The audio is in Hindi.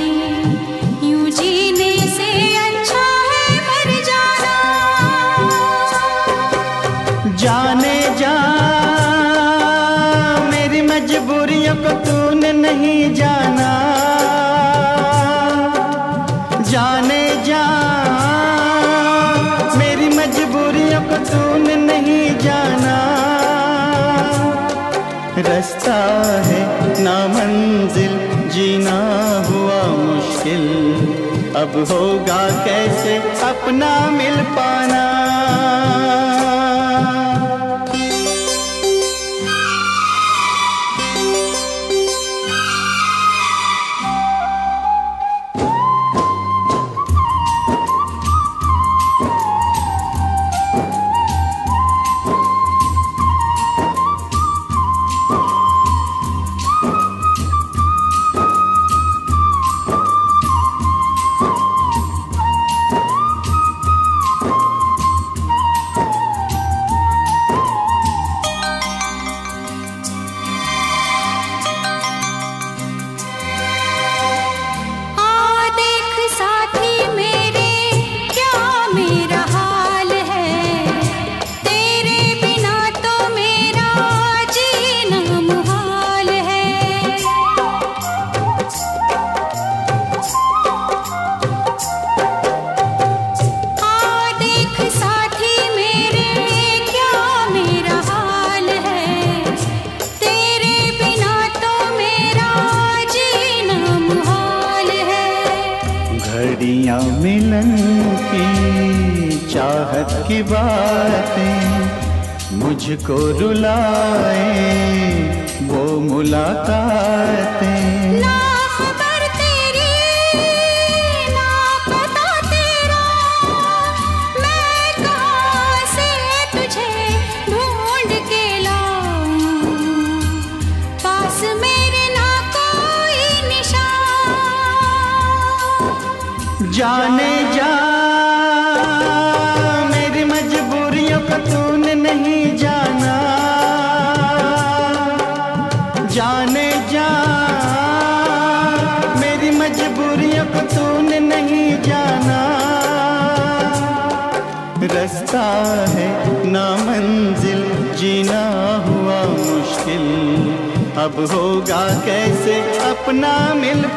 यूं जीने से अच्छा है मर जाना। जाने जा मेरी मजबूरियों को तूने नहीं जाना। जाने जा मेरी मजबूरियों को तूने नहीं जाना। रास्ता है ना मंजिल जीना हुआ मुश्किल, अब होगा कैसे अपना मिल पाना। घड़ियां मिलन की चाहत की बातें मुझको रुलाए, वो मुलाकातें। ना खबर तेरी ना पता तेरा, मैं कहाँ से तुझे ढूंढ के लाऊं, पास मेरे ना कोई निशान। जाने जा मेरी मजबूरियों को तूने नहीं जाना। जाने जा मेरी मजबूरियों को तूने नहीं जाना। रास्ता है ना मंजिल जीना हुआ मुश्किल, अब होगा कैसे अपना मिल